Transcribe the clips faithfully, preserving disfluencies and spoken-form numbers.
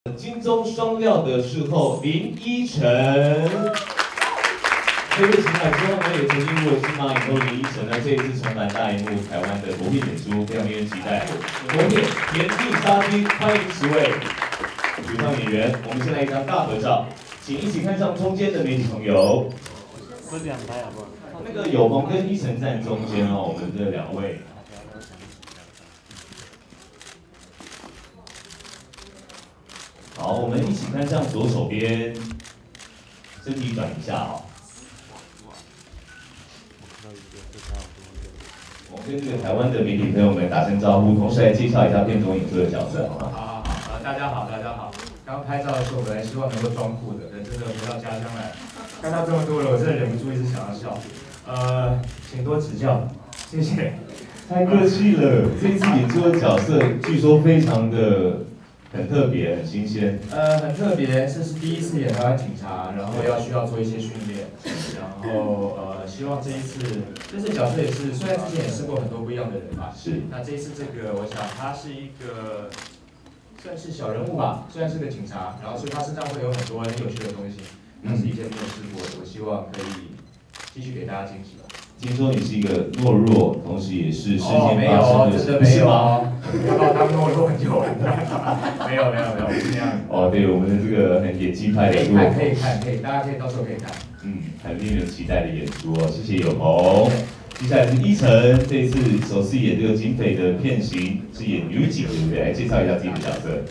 金钟双料的视后林依晨，这位情海之后呢，也曾经入围金马影后林依晨呢，这一次重返大荧幕台湾的国片演出，非常令人期待。国片《田径杀机》，欢迎十位主唱演员，我们先来一张大合照，请一起看上中间的媒体朋友。 分两排好不好？ 那个有朋跟依晨站中间哦，我们这两位。 好，我们一起看向左手边，身体转一下哦。我们跟这个台湾的媒体朋友们打声招呼，同时来介绍一下片中演出的角色，好吗？ 好好好，呃，大家好，大家好。刚拍照的时候，本来希望能够装酷的，但真的回到家乡来，看到这么多人，我真的忍不住一直想要笑。呃，请多指教，谢谢。 太客气了，这一次演出的角色据说非常的。 很特别，很新鲜。 呃，很特别，这是第一次演台湾警察，然后要需要做一些训练，然后呃，希望这一次这次角色也是，虽然之前也试过很多不一样的人吧， 是。 那这一次这个，我想他是一个算是小人物吧，虽然是个警察，然后所以他身上会有很多很有趣的东西，那是以前没有试过的，我希望可以继续给大家惊喜吧。 听说你是一个懦弱，同时也是事件哦、没有发生的， 真的没有哦，要把他们懦弱很久了。没有没有没有，不是这样。哦， 对，我们的这个很野鸡派的， 可以看可以看可以，大家可以到时候可以看。 嗯，很令人期待的演出哦，谢谢有朋。接下来是依晨，这一次首次演这个警匪的片型，是演女警，对不对？来介绍一下自己的角色。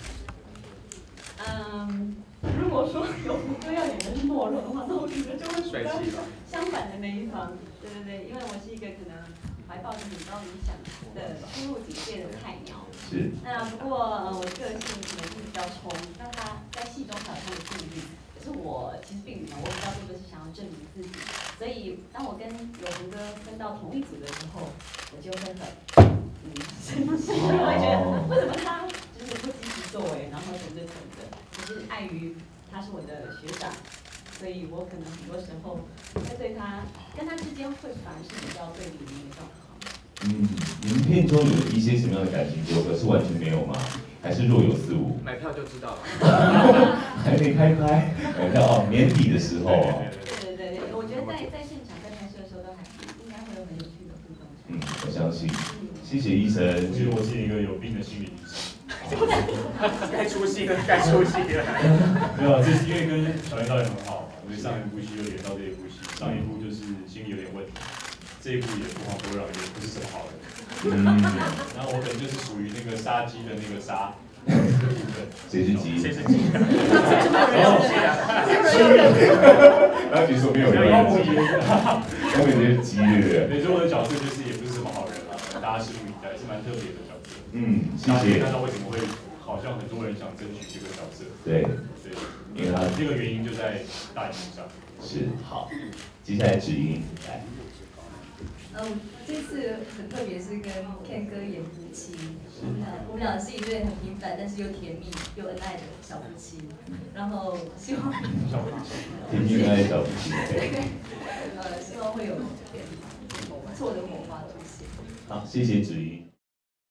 嗯，如果说有胡歌要演的是懦弱的话，那我可能就会比较相反的那一方。 对对对，因为我是一个可能怀抱着很高理想的初入警界的菜鸟。 是。那不过呃，我的个性可能是比较冲，那他在戏中他有他的顾虑，可是我其实并没有，我比较多的是想要证明自己。所以当我跟有胡歌分到同一组的时候，我就会很嗯生气，因为我觉得为什么他就是不积极作为，然后等着等着，只是碍于他是我的学长。 所以我可能很多时候会对他跟他之间会反而是比较对立的一个状况。 嗯，你们片中有一些什么样的感情纠葛？是完全没有吗？还是若有似无？ 买票就知道了。 还没开拍，买票哦，年底的时候哦。 对对对对，我觉得在在现场在拍摄的时候都还应该会有很有趣的互动。 嗯，我相信。谢谢医生。 其实我是一个有病的心理医生。 该出戏了，该出戏了。 没有，这是因为跟小燕导演很好嘛，所以上一部戏就演到这一部戏，上一部就是心理有点问题，这一部也不遑多让，也不是什么好人。嗯，然后我可能就是属于那个杀鸡的那个杀的部分。 谁是鸡？ 谁是鸡？ 没有鸡啊！ 然后你说没有人是鸡，后面就是鸡，对不对？ 对，所以我的角色就是也不是什么好人啊，大家拭目以待，是蛮特别的角色。 嗯，谢谢。 看到为什么会好像很多人想争取这个角色？ 对， 对，因为他这个原因就在大荧幕上。 是，好，接下来指引来。 嗯，这次很特别，是跟 Ken 哥演夫妻。我们俩，我们俩是一对很平凡但是又甜蜜又恩爱的小夫妻。然后希望小夫妻，甜蜜恩爱小夫妻。 对，呃，希望会有不错的火花出现。 好，谢谢指引。